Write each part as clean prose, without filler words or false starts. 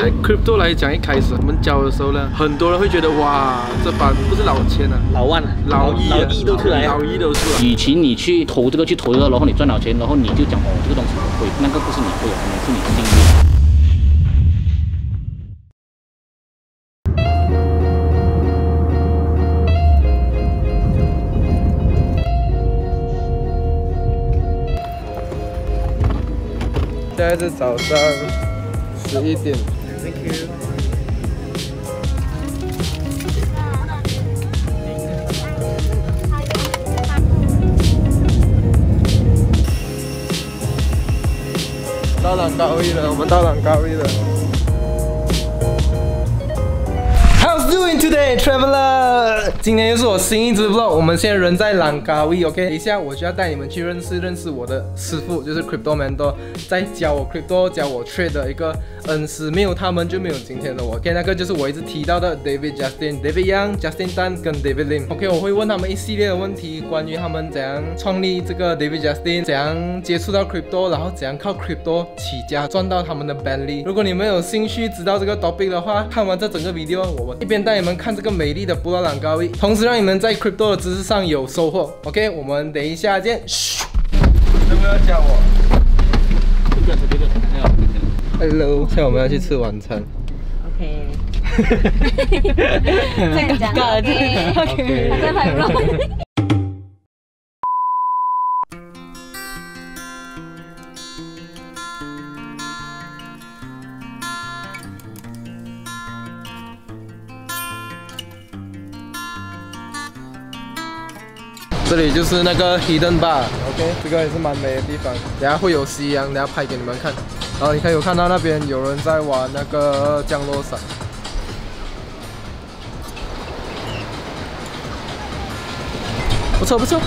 在 crypto 来讲，一开始我们教的时候呢，很多人会觉得哇，这班不是老千啊， 老万啊， 老一都出来， 老一都出来。 与其你去投这个，然后你赚到钱，然后你就讲哦，这个东西我会，那个不是你会，可能是你经历。 现在是早上11点。Thank you。到朗高威了，我们到朗高威了。How's doing today, traveler？ 今天又是我新一支 vlog， 我们现在人在朗高威 ，OK？ 等一下我就要带你们去认识我的师傅，就是 Crypto Mentor， 在教我 Crypto、教我 Trade 的一个恩师，没有他们就没有今天的我。OK， 那个就是我一直提到的 David Justin、David Young、Justin Tan 跟 David Lim。OK， 我会问他们一系列的问题，关于他们怎样创立这个 David Justin， 怎样接触到 Crypto， 然后怎样靠 Crypto 起家赚到他们的 Bentley。如果你们有兴趣知道这个 topic 的话，看完这整个 video， 我一边带你们看这个美丽的布拉朗高威，同时让你们在 Crypto 的知识上有收获。OK， 我们等一下见。嘘，有没有叫我 ？Hello， 现在我们要去吃晚餐。 OK。再尴尬了，对。OK。再拍 vlog。 这里就是那个 Hidden Bar，OK， 这个也是蛮美的地方。等下会有夕阳，等下拍给你们看。然后你看有看到那边有人在玩那个降落伞，不错不错。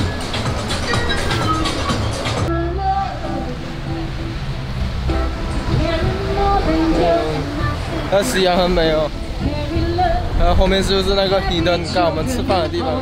那夕阳很美哦。然后后面就是那个 Hidden， 刚好我们吃饭的地方。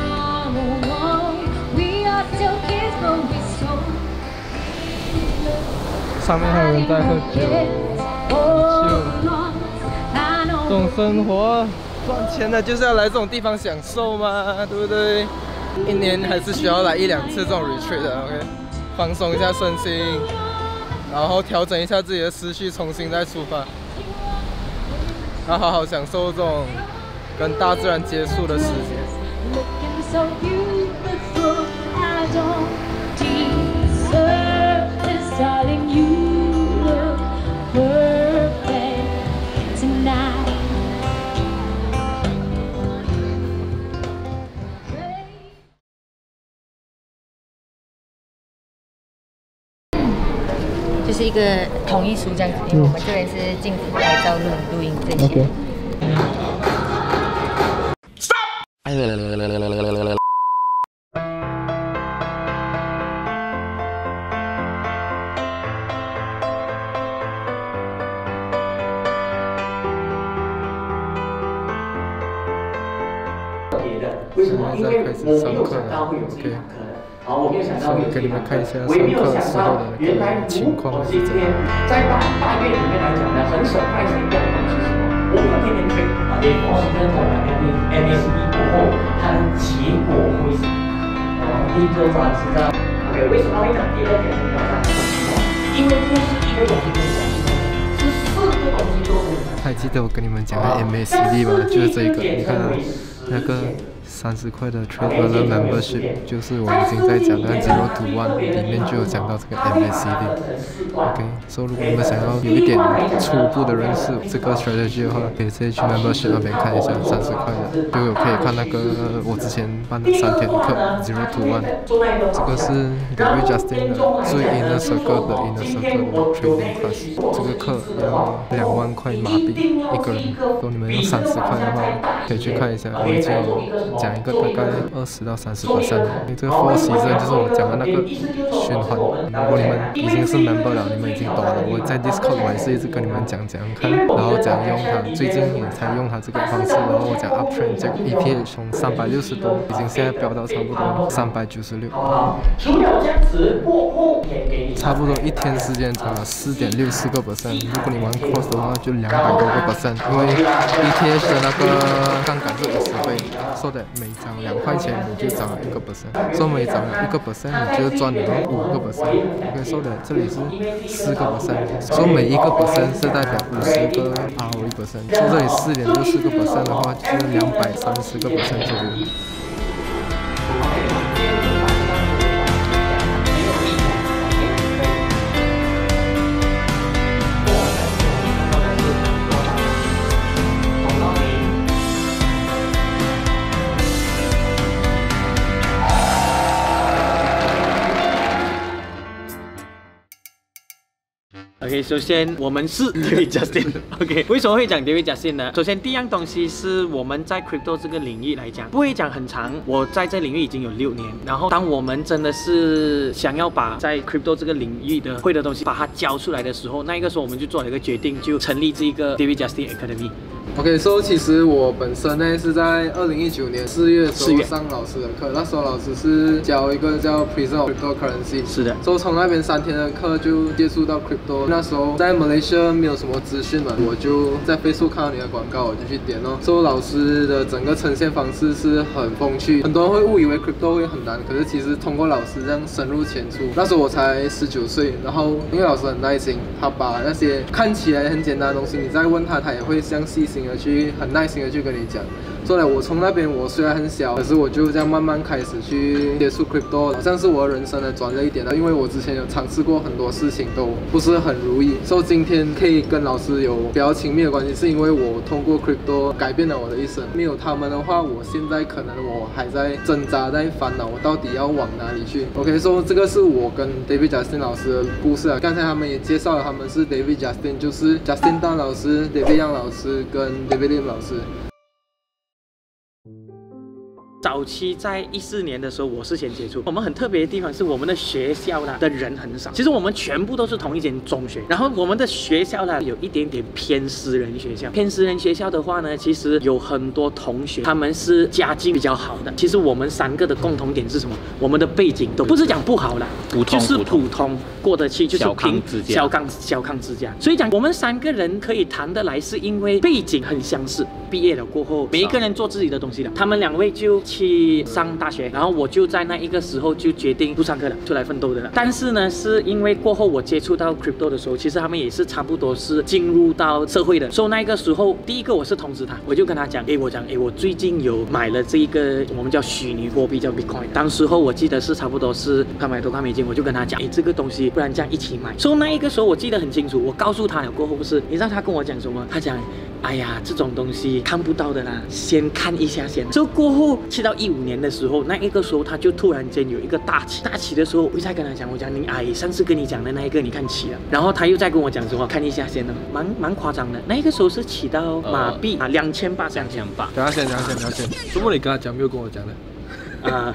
上面还有人在喝酒，这种生活赚钱的就是要来这种地方享受嘛，对不对？一年还是需要来1-2次这种 retreat 的 ，OK， 放松一下身心，然后调整一下自己的思绪，重新再出发，然后好好享受这种跟大自然接触的时间。 Darling, you look perfect tonight. 就是一个同意书这样子，因为我们这边是禁止拍照、录音这些。Stop！ 为什么？因为我没有想到会有这堂课的。好，我没有想到会有这堂课，我也没有想到原来如果今天在大院里面来讲呢，很surprise的一个东西是什么？我们要天天推啊，连我是跟我MACD 过后，它的结果会是第一个方是这样。OK， 为什么会讲第二点很挑战？因为不是一个东西可以讲系统，是4个东西都可以讲。 还记得我跟你们讲的 MACD 吗？就是这个，你看那个。 30块的 Traveler Membership 就是我已经在讲的0 to 1里面就有讲到这个 MACD。OK， 所以如果你们想要有一点初步的认识这个 strategy 的话，可以直接去 Membership 那边看一下30块的，就有可以看那个我之前办的3天课0 to 1。这个是 David Justin 的最 Inner Circle 的 Trading Class， 这个课要2万块马币一个人，如果你们用30块的话，可以去看一下，我已经有讲讲一个大概20到30%。这个 4 season 就是我讲的那个循环。如果你们已经是 member 了，你们已经懂了。我在 Discord 我也是一直跟你们讲看，然后讲用它。最近也才用它这个方式，然后我讲 uptrend 这个 EPH 从360多，已经现在飙到差不多396。差不多一天时间涨了4.64%。如果你玩 cross 的话，就200多个%。因为 ETH 的那个杠杆是50倍，说的每涨2块钱你就涨了1%，说每涨1%你就赚了5%。OK， 说的这里是4%，说每1%是代表50个 ROE%， 说这里4.64%的话就是230%左右。 OK， 首先我们是 David Justin。OK， 为什么会讲 David Justin 呢？首先第一样东西是我们在 crypto 这个领域来讲，不会讲很长。我在这领域已经有6年，然后当我们真的是想要把在 crypto 这个领域的会的东西把它教出来的时候，那个时候我们就做了一个决定，就成立这一个 David Justin Academy。 OK， 其实我本身呢是在2019年4月的时候上老师的课，那时候老师是教一个叫 Prism of Cryptocurrency。是的。从那边3天的课就接触到 crypto。那时候在 Malaysia 没有什么资讯嘛，我就在 Facebook 看到你的广告，我就去点哦。老师的整个呈现方式是很风趣，很多人会误以为 crypto 会很难，可是其实通过老师这样深入浅出。那时候我才19岁，然后因为老师很耐心，他把那些看起来很简单的东西，你再问他，他也会像细心的去很耐心的去跟你讲。所以我从那边我虽然很小，可是我就这样慢慢开始去接触 crypto， 好像是我人生的转折一点了。因为我之前有尝试过很多事情，都不是很如意。所以今天可以跟老师有比较亲密的关系，是因为我通过 crypto 改变了我的一生。没有他们的话，我现在可能我还在挣扎，在烦恼我到底要往哪里去。OK， 这个是我跟 David Justin 老师的故事啊。刚才他们也介绍了，他们是 David Justin， 就是 Justin Dan 老师、David Yang 老师跟 David Lim 老师。 早期在14年的时候，我是先接触。我们很特别的地方是，我们的学校呢的人很少。其实我们全部都是同一间中学，然后我们的学校呢有一点点偏私人学校。偏私人学校的话呢，其实有很多同学他们是家境比较好的。其实我们3个的共同点是什么？我们的背景都不是讲不好啦，就是普通过得去，就是小康之家。所以讲我们3个人可以谈得来，是因为背景很相似。毕业了过后，每一个人做自己的东西了。他们2位就去上大学，然后我就在那一个时候就决定不上课了，出来奋斗的了。但是呢，是因为过后我接触到 crypto 的时候，其实他们也是差不多是进入到社会的。所以那个时候，第一个我是通知他，我就跟他讲，我最近有买了这一个我们叫虚拟货币，叫 Bitcoin。当时候我记得是差不多是800多块美金，我就跟他讲，这个东西不然这样一起买。所以那一个时候我记得很清楚，我告诉他了过后是，你知道他跟我讲什么？他讲，哎呀，这种东西看不到的啦，先看一下先。所以过后去到15年的时候，那一个时候他就突然间有一个大起的时候，我再跟他讲，我讲你上次跟你讲的那一个你看起了，然后他又再跟我讲什么看一下先呢，蛮夸张的。那一个时候是起到马币2800。 等下先，怎么你跟他讲没有跟我讲的？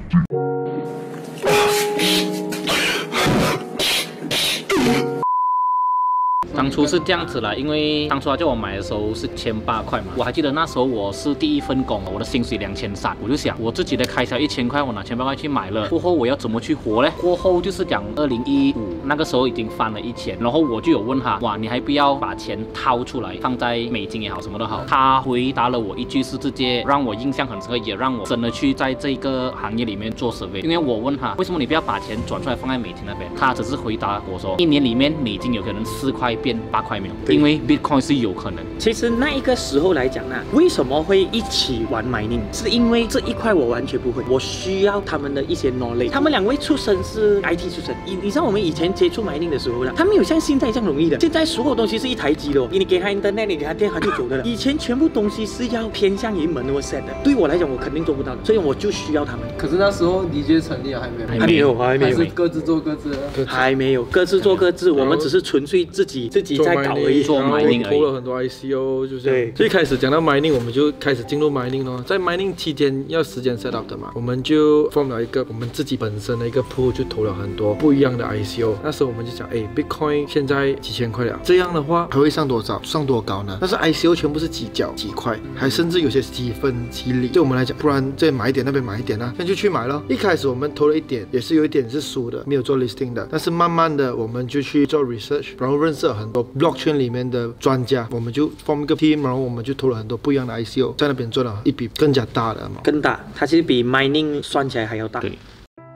当初是这样子啦，因为当初他叫我买的时候是1800块嘛，我还记得那时候我是第一份工，我的薪水2300，我就想我自己的开销1000块，我拿1800块去买了，过后我要怎么去活呢？过后就是讲2015那个时候已经翻了1000，然后我就有问他，哇，你还不要把钱掏出来放在美金也好，什么都好。他回答了我一句是直接让我印象很深刻，也让我真的去在这个行业里面做 survey。因为我问他为什么你不要把钱转出来放在美金那边，他只是回答我说，1年里面美金有可能4块变8块没有，因为 Bitcoin 是有可能。 其实那一个时候来讲呢，为什么会一起玩 mining？ 是因为这一块我完全不会，我需要他们的一些 knowledge。他们2位出身是 IT 出身，你知道我们以前接触 mining 的时候呢，他没有像现在这样容易的。现在所有东西是一台机的，你给他 internet， 你给他电他就走的了。以前全部东西是要偏向于manual set的，对我来讲我肯定做不到的，所以我就需要他们。 可是那时候 DJ 成立了还没有， 还没有， 还是各自做各自的， 还没有各自做各自，我们只是纯粹自己自己在搞而已， 做 mining 而已投了很多 ICO， 就这样。 对最开始讲到 mining， 我们就开始进入 mining 咯。在 mining 期间要时间 set up 的嘛，我们就 form 了一个我们自己本身的一个 pool， 就投了很多不一样的 ICO。那时候我们就讲，Bitcoin 现在几千块了，这样的话还会上多少？上多高呢？但是 ICO 全部是几角几块，还甚至有些几分几厘。对我们来讲，不然这买一点那边买一点啊，那就去买了。一开始我们投了一点，也是有一点是输的，没有做 listing 的。但是慢慢的我们就去做 research， 然后认识了很多 blockchain 里面的专家，我们就 form 一个 team， 然后我们就投了很多不一样的 ICO， 在那边赚了一笔更加大的嘛， 更大，它其实比 mining 算起来还要大。 对。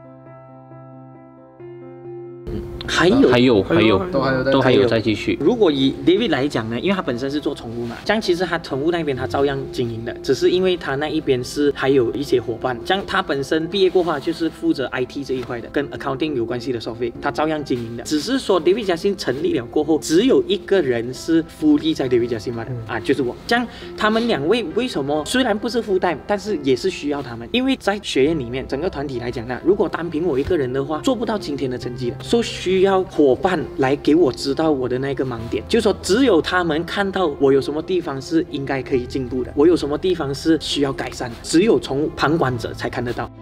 还有都还有再继续。 如果以 David 来讲呢，因为他本身是做宠物嘛，这样其实他宠物那边他照样经营的，只是因为他那一边是还有一些伙伴，这样他本身毕业过后就是负责 IT 这一块的，跟 accounting 有关系的 software， 他照样经营的。只是说 David Justin 成立了过后，只有一个人是复利在 David Justin 的就是我。这样他们两位为什么虽然不是full time，但是也是需要他们，因为在学院里面整个团体来讲呢，如果单凭我一个人的话，做不到今天的成绩的，所以需要伙伴来给我知道我的那个盲点，就是说只有他们看到我有什么地方是应该可以进步的，我有什么地方是需要改善的，只有从旁观者才看得到。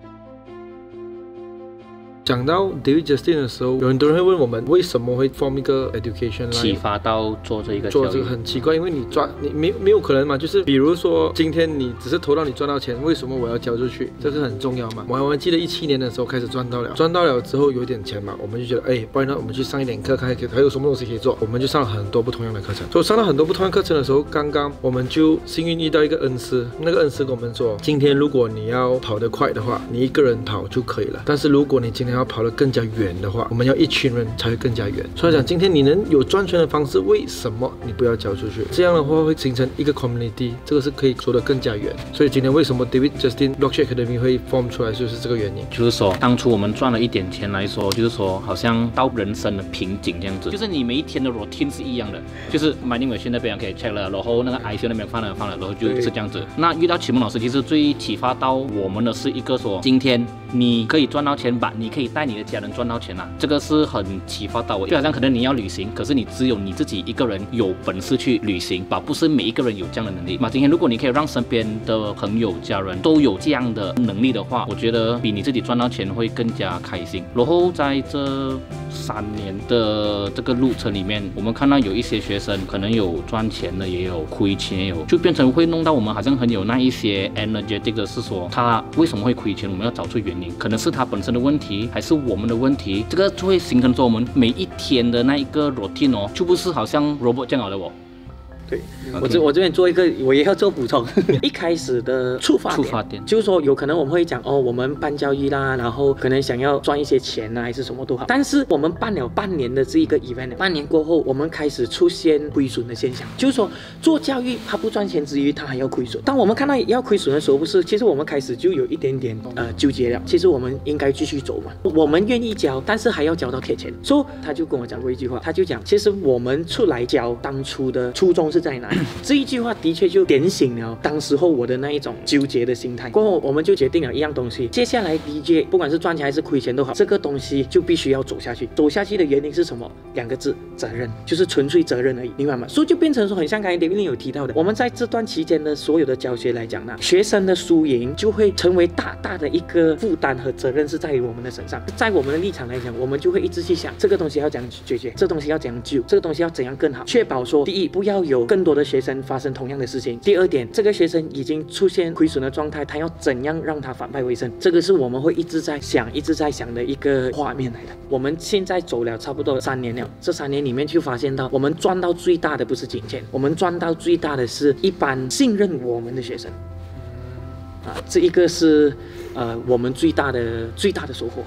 讲到 David Justin 的时候，有很多人会问我们为什么会 form 一个 education line， 启发到做这个很奇怪，因为你没有可能嘛，就是比如说今天你只是投到你赚到钱，为什么我要交出去？这是很重要嘛。我还记得17年的时候开始赚到了之后有点钱嘛，我们就觉得不然呢我们去上一点课，看还有什么东西可以做，我们就上了很多不同样的课程。所以上到很多不同样的课程的时候，刚刚我们就幸运遇到一个恩师，那个恩师跟我们说，今天如果你要跑得快的话，你一个人跑就可以了，但是如果你今天要跑得更加远的话，我们要一群人才会更加远。所以讲，今天你能有赚钱的方式，为什么你不要交出去？这样的话会形成一个 community， 这个是可以走得更加远。所以今天为什么 David Justin Blockchain Academy 会 form 出来，就是这个原因。 就是说，当初我们赚了一点钱来说，就是说，好像到人生的瓶颈这样子，就是你每一天的 routine 是一样的，就是mining machine那边可以 check 了，然后那个 ICO 那边放了，然后就是这样子。那遇到启蒙老师，其实最启发到我们的是一个说，今天你可以赚到钱吧，你可以带你的家人赚到钱啊，这个是很启发到我。就好像可能你要旅行，可是你只有你自己一个人有本事去旅行吧，不是每一个人有这样的能力嘛。今天如果你可以让身边的朋友、家人都有这样的能力的话，我觉得比你自己赚到钱会更加开心。然后在这3年的这个路程里面，我们看到有一些学生可能有赚钱的，也有亏钱，也有，就变成会弄到我们好像很有那一些 energetic 的是说，他为什么会亏钱，我们要找出原因，可能是他本身的问题，还是我们的问题，这个就会形成说我们每一天的那一个 routine 哦，就不是好像 robot 这样好的哦。 对，我这边做一个，我也要做补充。一开始的出发点就是说，有可能我们会讲我们办教育啦，然后可能想要赚一些钱啊，还是什么都好。但是我们办了半年的这一个 event， 半年过后，我们开始出现亏损的现象，就是说做教育它不赚钱之余，它还要亏损。当我们看到要亏损的时候，不是，其实我们开始就有一点点纠结了。其实我们应该继续走嘛，我们愿意教，但是还要教到贴钱。所以他就跟我讲过一句话，他就讲，其实我们出来教当初的初衷是在哪里？这一句话的确就点醒了当时候我的那一种纠结的心态。过后我们就决定了一样东西，接下来 DJ 不管是赚钱还是亏钱都好，这个东西就必须要走下去。走下去的原因是什么？2个字，责任，就是纯粹责任而已，明白吗？所以就变成说，很像刚才 David 有提到的，我们在这段期间的所有的教学来讲呢，学生的输赢就会成为大大的一个负担和责任是在于我们的身上。在我们的立场来讲，我们就会一直去想这个东西要怎样解决，这个东西要怎样救，这个东西要怎样更好，确保说，第一，不要有更多的学生发生同样的事情；第二点，这个学生已经出现亏损的状态，他要怎样让他反败为胜？这个是我们会一直在想的一个画面来的。我们现在走了差不多3年了，这3年里面就发现到，我们赚到最大的不是金钱，我们赚到最大的是一般信任我们的学生。这一个是我们最大的收获了。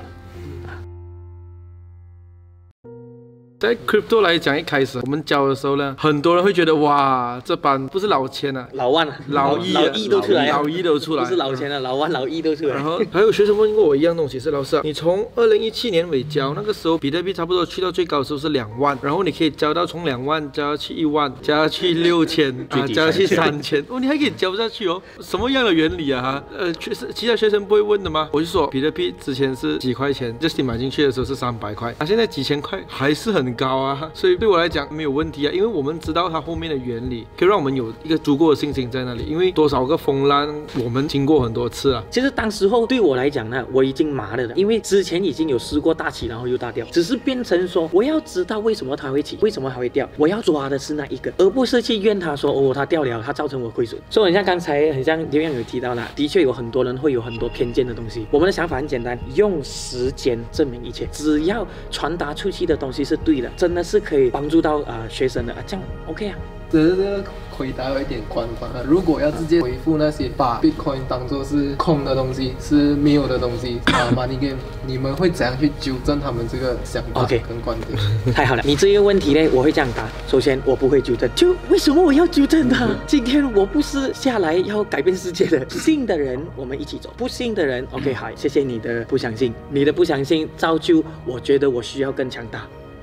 在 crypto 来讲，一开始我们教的时候呢，很多人会觉得哇，这班不是老千啊， 老万啊， 老一都出来， 不是老千啊，老万老一都出来。 然后还有学生问过我一样东西，是老师啊，你从2017年尾交，那个时候比特币差不多去到最高的时候是2万，然后你可以交到从2万交去1万，交去6000，交去3000，你还可以交下去哦，什么样的原理啊？其他学生不会问的吗？我就说比特币之前是几块钱，Justin买进去的时候是300块，现在几千块还是很很高啊，所以对我来讲没有问题啊，因为我们知道它后面的原理，可以让我们有一个足够的信心在那里。因为多少个风浪，我们经过很多次啊。 其实当时候对我来讲呢，我已经麻了的，因为之前已经有试过大起，然后又大掉，只是变成说我要知道为什么它会起，为什么它会掉，我要抓的是那一个，而不是去怨它说哦它掉了，它造成我亏损。所以很像刚才刘洋有提到啦，的确有很多人会有很多偏见的东西。我们的想法很简单，用时间证明一切，只要传达出去的东西是对的，真的是可以帮助到学生的这样 OK 啊。 只是这个回答有一点官方啊。如果要直接回复那些把 Bitcoin 当作是空的东西，是没有的东西，Money Game， 你们会怎样去纠正他们这个想法跟观点？ 太好了，你这个问题呢，我会这样答。首先，我不会纠正，就为什么我要纠正他？今天我不是下来要改变世界的，信的人我们一起走，不信的人 OK 好，谢谢你的不相信，你的不相信造就我觉得我需要更强大。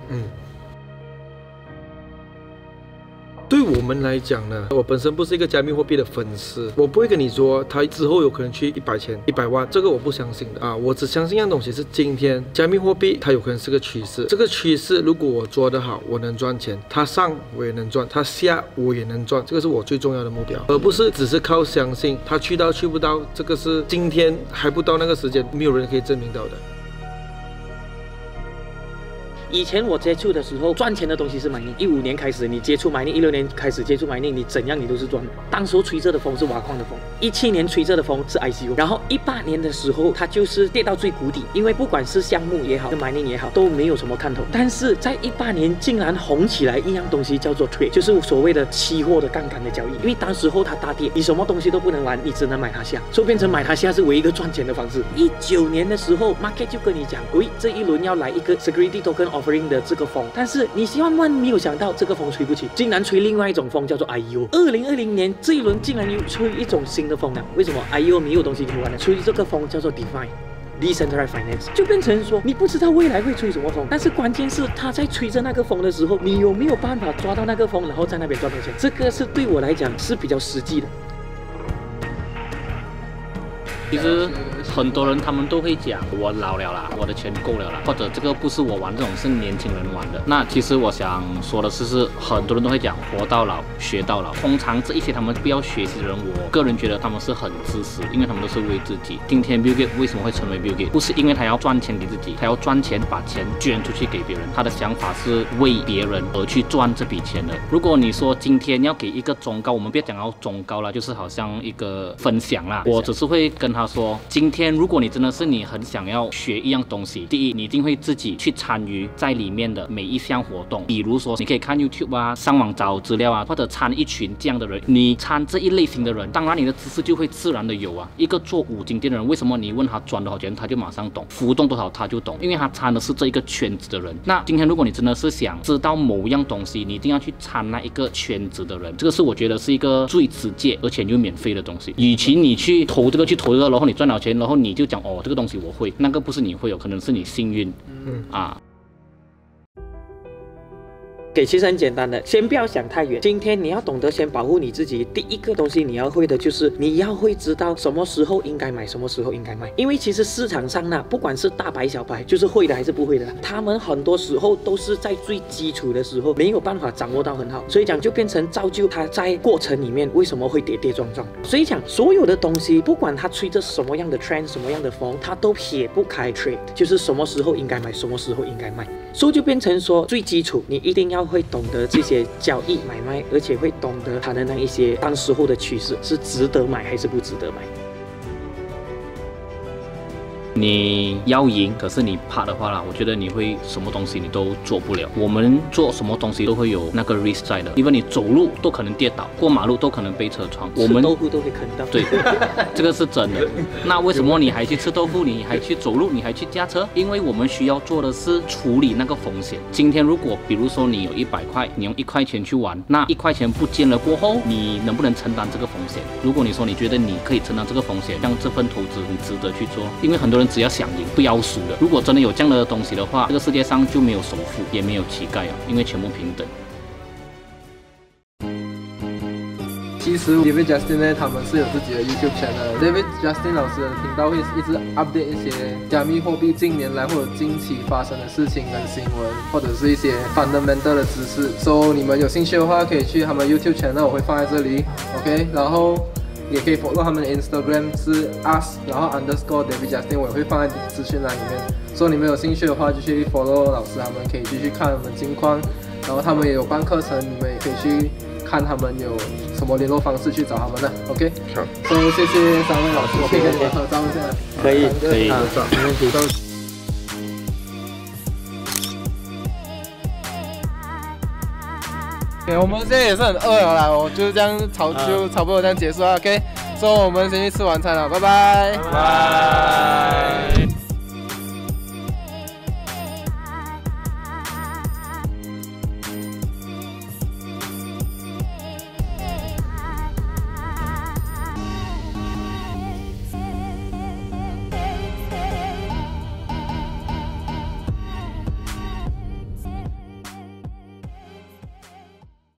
对我们来讲呢，我本身不是一个加密货币的粉丝，我不会跟你说它之后有可能去100千、100万，这个我不相信的啊。我只相信一样东西是今天加密货币它有可能是个趋势，这个趋势如果我做得好，我能赚钱，它上我也能赚，它下我也能赚，这个是我最重要的目标，而不是只是靠相信它去到去不到，这个是今天还不到那个时间，没有人可以证明到的。 以前我接触的时候，赚钱的东西是 mining。15年开始你接触 mining，16年开始接触 mining， 你怎样你都是赚的。当时候吹着的风是挖矿的风，17年吹着的风是 ICO， 然后18年的时候它就是跌到最谷底，因为不管是项目也好，跟 mining 也好，都没有什么看头。但是在18年竟然红起来一样东西叫做 trade， 就是所谓的期货的杠杆的交易。因为当时候它大跌，你什么东西都不能玩，你只能买它下，所以变成买它下是唯一一个赚钱的方式。19年的时候 market 就跟你讲，喂，这一轮要来一个 security token offering 的这个风，但是你万万没有想到这个风吹不起，竟然吹另外一种风叫做 IEO。2020年这一轮竟然又吹一种新的风了，为什么 IEO 没有东西可以玩了？吹这个风叫做 DeFi。Decentralized Finance 就变成说，你不知道未来会吹什么风，但是关键是他在吹着那个风的时候，你有没有办法抓到那个风，然后在那边赚到钱？这个是对我来讲是比较实际的。 其实很多人他们都会讲我老了啦，我的钱够了啦，或者这个不是我玩这种，是年轻人玩的。那其实我想说的是很多人都会讲活到老学到老。通常这一些他们不要学习的人，我个人觉得他们是很自私，因为他们都是为自己。今天 Bill Gates 为什么会成为 Bill Gates？ 不是因为他要赚钱给自己，他要赚钱把钱捐出去给别人，他的想法是为别人而去赚这笔钱的。如果你说今天要给一个忠告，我们别讲到忠告啦，就是好像一个分享啦，我只是会跟他说，今天如果你真的是你很想要学一样东西，第一，你一定会自己去参与在里面的每一项活动，比如说你可以看 YouTube 啊，上网找资料啊，或者参一群这样的人。你参这一类型的人，当然你的知识就会自然的有啊。一个做5金店的人，为什么你问他赚多少钱，他就马上懂，浮动多少他就懂，因为他参的是这一个圈子的人。那今天如果你真的是想知道某样东西，你一定要去参那一个圈子的人，这个是我觉得是一个最直接而且又免费的东西。与其你去投这个去投这个，然后你赚到钱，然后你就讲哦这个东西我会，那个不是你会有，可能是你幸运啊。 其实很简单的，先不要想太远。今天你要懂得先保护你自己，第一个东西你要会的就是你要会知道什么时候应该买，什么时候应该卖。因为其实市场上呢，不管是大白小白，就是会的还是不会的，他们很多时候都是在最基础的时候没有办法掌握到很好，所以讲就变成造就他在过程里面为什么会跌跌撞撞。所以讲所有的东西，不管它吹着什么样的 trend， 什么样的风，它都撇不开 trade， 就是什么时候应该买，什么时候应该卖。所以就变成说最基础，你一定要会懂得这些交易买卖，而且会懂得它的那一些当时候的趋势是值得买还是不值得买。 你要赢，可是你怕的话啦，我觉得你会什么东西你都做不了。我们做什么东西都会有那个 risk 在的，因为你走路都可能跌倒，过马路都可能被车撞，我们吃豆腐都会啃到。 对，这个是真的。那为什么你还去吃豆腐，你还去走路，你还去驾车？因为我们需要做的是处理那个风险。今天如果比如说你有100块，你用1块钱去玩，那1块钱不见了过后，你能不能承担这个风险？如果你说你觉得你可以承担这个风险，让这份投资很值得去做，因为很多人只要想赢不要输的。如果真的有这样的东西的话，这个世界上就没有首富，也没有乞丐啊，因为全部平等。 其实 David Justin 呢，他们是有自己的 YouTube channel。David Justin 老师的频道会一直 update 一些加密货币近年来或者近期发生的事情跟新闻，或者是一些 fundamental 的知识。So 你们有兴趣的话，可以去他们 YouTube channel， 我会放在这里 ，OK。然后也可以 follow 他们的 Instagram 是 us， 然后 underscore David Justin， 我也会放在资讯栏里面。所以你们有兴趣的话，就去 follow 老师，他们可以继续看他们近况。然后他们也有办课程，你们也可以去看他们有什么联络方式去找他们的 ，OK。好，所以谢谢三位老师，我可以跟你们合照一下。 可以， 可以。 没问题。 对，我们现在也是很饿了啦，我就这样就差不多这样结束了 ，OK。所以我们先去吃晚餐了，拜拜。 拜拜。